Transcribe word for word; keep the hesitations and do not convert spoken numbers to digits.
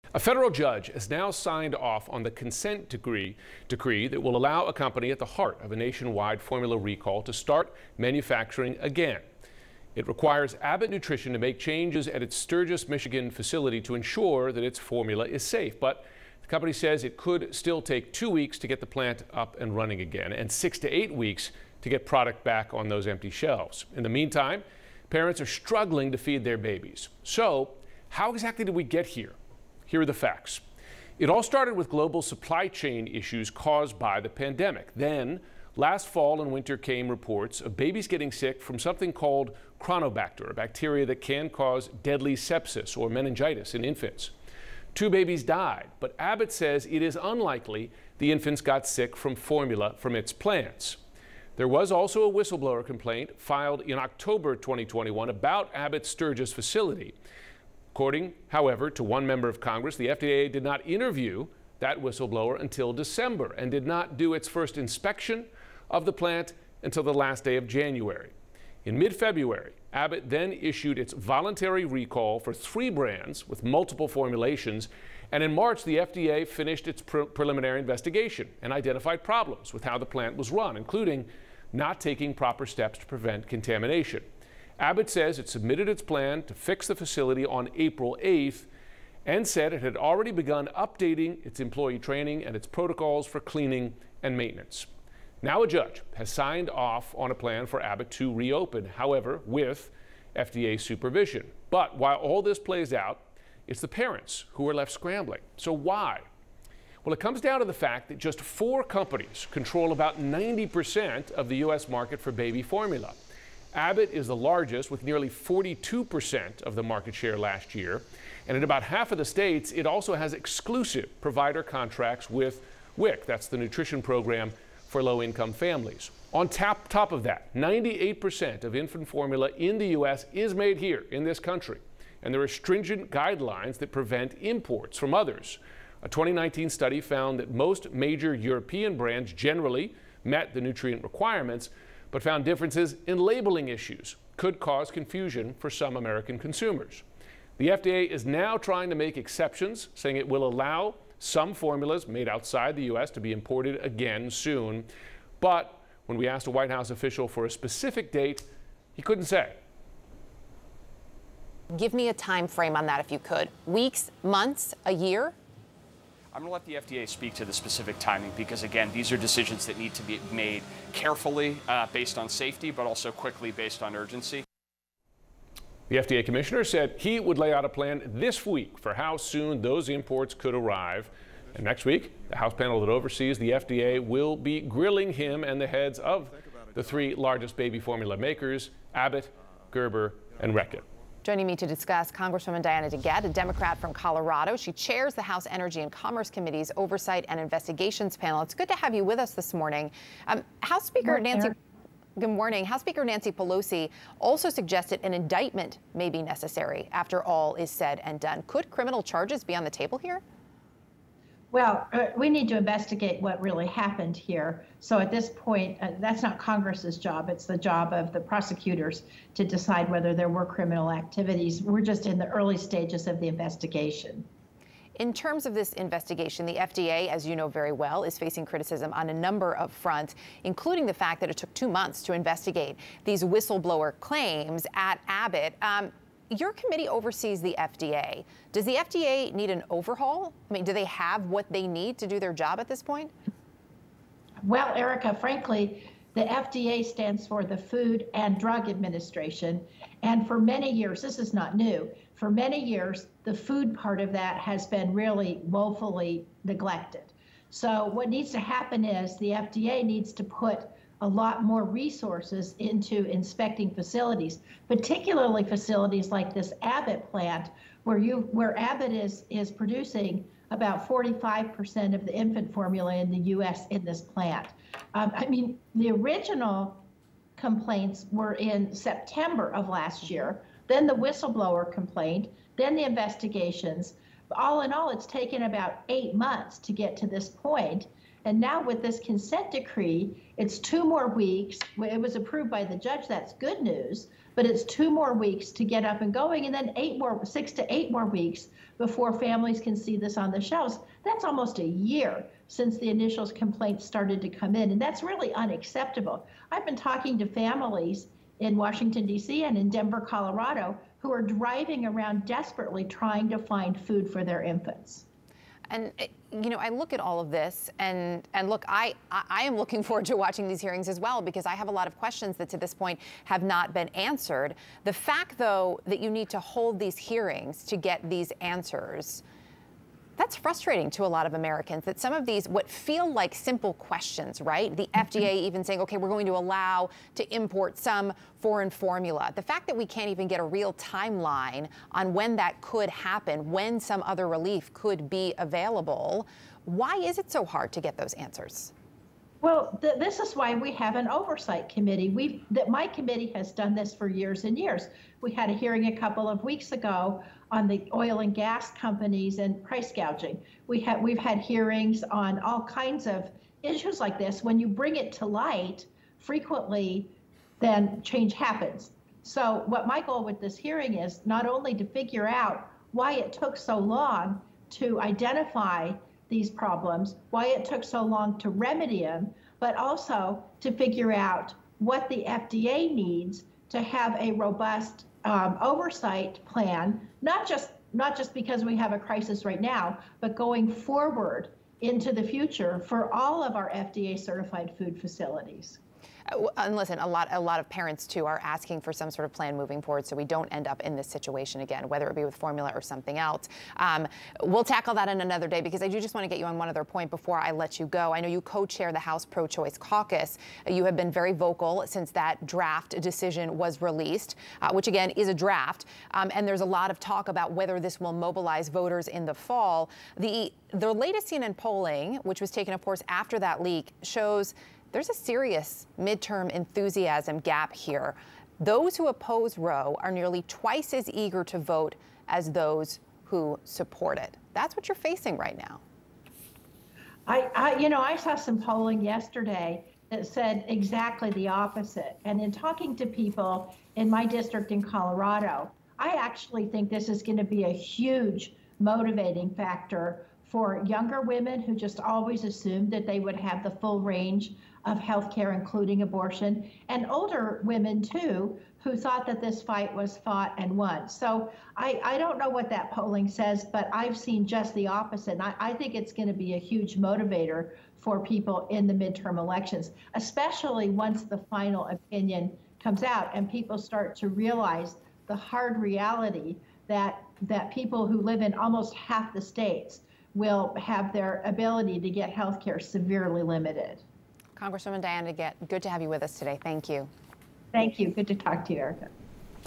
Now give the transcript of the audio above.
A federal judge has now signed off on the consent decree, decree that will allow a company at the heart of a nationwide formula recall to start manufacturing again. It requires Abbott Nutrition to make changes at its Sturgis, Michigan facility to ensure that its formula is safe. But the company says it could still take two weeks to get the plant up and running again, and six to eight weeks to get product back on those empty shelves. In the meantime, parents are struggling to feed their babies. So, how exactly did we get here? Here are the facts. It all started with global supply chain issues caused by the pandemic. Then, last fall and winter came reports of babies getting sick from something called chronobacter, a bacteria that can cause deadly sepsis or meningitis in infants. Two babies died, but Abbott says it is unlikely the infants got sick from formula from its plants. There was also a whistleblower complaint filed in October twenty twenty-one about Abbott's Sturgis facility. According, however, to one member of Congress, the F D A did not interview that whistleblower until December and did not do its first inspection of the plant until the last day of January. In mid-February, Abbott then issued its voluntary recall for three brands with multiple formulations, and in March, the F D A finished its pre preliminary investigation and identified problems with how the plant was run, including not taking proper steps to prevent contamination. Abbott says it submitted its plan to fix the facility on April eighth and said it had already begun updating its employee training and its protocols for cleaning and maintenance. Now a judge has signed off on a plan for Abbott to reopen, however, with F D A supervision. But while all this plays out, it's the parents who are left scrambling. So why? Well, it comes down to the fact that just four companies control about ninety percent of the U S market for baby formula. Abbott is the largest with nearly forty-two percent of the market share last year. And in about half of the states, it also has exclusive provider contracts with W I C. That's the nutrition program for low-income families. On top, top of that, ninety-eight percent of infant formula in the U S is made here in this country. And there are stringent guidelines that prevent imports from others. A twenty nineteen study found that most major European brands generally met the nutrient requirements, but found differences in labeling issues could cause confusion for some American consumers. The F D A is now trying to make exceptions, saying it will allow some formulas made outside the U S to be imported again soon. But when we asked a White House official for a specific date, he couldn't say. Give me a time frame on that if you could. Weeks, months, a year? I'm going to let the F D A speak to the specific timing because, again, these are decisions that need to be made carefully uh, based on safety, but also quickly based on urgency. The F D A commissioner said he would lay out a plan this week for how soon those imports could arrive. And next week, the House panel that oversees the F D A will be grilling him and the heads of the three largest baby formula makers, Abbott, Gerber, and Reckitt. Joining me to discuss, Congresswoman Diana DeGette, a Democrat from Colorado. She chairs the House Energy and Commerce Committee's Oversight and Investigations panel. It's good to have you with us this morning. Um, House Speaker Nancy, good morning. House Speaker Nancy Pelosi also suggested an indictment may be necessary after all is said and done. Could criminal charges be on the table here? Well, uh, we need to investigate what really happened here. So at this point, uh, that's not Congress's job. It's the job of the prosecutors to decide whether there were criminal activities. We're just in the early stages of the investigation. In terms of this investigation, the F D A, as you know very well, is facing criticism on a number of fronts, including the fact that it took two months to investigate these whistleblower claims at Abbott. Um, Your committee oversees the F D A. Does the F D A need an overhaul? I mean, do they have what they need to do their job at this point? Well, Erica, frankly, the F D A stands for the Food and Drug Administration. And for many years, this is not new, for many years, the food part of that has been really woefully neglected. So what needs to happen is the F D A needs to put a lot more resources into inspecting facilities, particularly facilities like this Abbott plant, where you where Abbott is is producing about forty-five percent of the infant formula in the U S in this plant. Um, I mean, the original complaints were in September of last year, then the whistleblower complaint, then the investigations. All in all, it's taken about eight months to get to this point. And now with this consent decree, it's two more weeks. It was approved by the judge. That's good news. but it's two more weeks to get up and going, and then eight more, six to eight more weeks before families can see this on the shelves. That's almost a year since the initial complaints started to come in, and that's really unacceptable. I've been talking to families in Washington, D C and in Denver, Colorado, who are driving around desperately trying to find food for their infants. And, you know, I look at all of this and, and look, I, I am looking forward to watching these hearings as well, because I have a lot of questions that to this point have not been answered. The fact, though, that you need to hold these hearings to get these answers, that's frustrating to a lot of Americans, that some of these, what feel like simple questions, right? The F D A even saying, okay, we're going to allow to import some foreign formula. The fact that we can't even get a real timeline on when that could happen, when some other relief could be available, why is it so hard to get those answers? Well, th this is why we have an oversight committee. We've, that my committee has done this for years and years. We had a hearing a couple of weeks ago on the oil and gas companies and price gouging. We have, we've had hearings on all kinds of issues like this. When you bring it to light, frequently, then change happens. So what my goal with this hearing is not only to figure out why it took so long to identify these problems, why it took so long to remedy them, but also to figure out what the F D A needs to have a robust um, oversight plan, not just not just because we have a crisis right now, but going forward into the future for all of our F D A certified food facilities. And listen, a lot, a lot of parents, too, are asking for some sort of plan moving forward so we don't end up in this situation again, whether it be with formula or something else. Um, we'll tackle that in another day, because I do just want to get you on one other point before I let you go. I know you co-chair the House Pro-Choice Caucus. You have been very vocal since that draft decision was released, uh, which, again, is a draft. Um, and there's a lot of talk about whether this will mobilize voters in the fall. The, the latest C N N polling, which was taken, of course, after that leak, shows there's a serious midterm enthusiasm gap here. Those who oppose Roe are nearly twice as eager to vote as those who support it. That's what you're facing right now. I, I, you know, I saw some polling yesterday that said exactly the opposite. And in talking to people in my district in Colorado, I actually think this is going to be a huge motivating factor for younger women who just always assumed that they would have the full range of health care, including abortion, and older women, too, who thought that this fight was fought and won. So I, I don't know what that polling says, but I've seen just the opposite. And I, I think it's going to be a huge motivator for people in the midterm elections, especially once the final opinion comes out and people start to realize the hard reality that, that people who live in almost half the states will have their ability to get health care severely limited. Congresswoman Diana DeGette, good to have you with us today. Thank you. Thank you. Good to talk to you, Erica.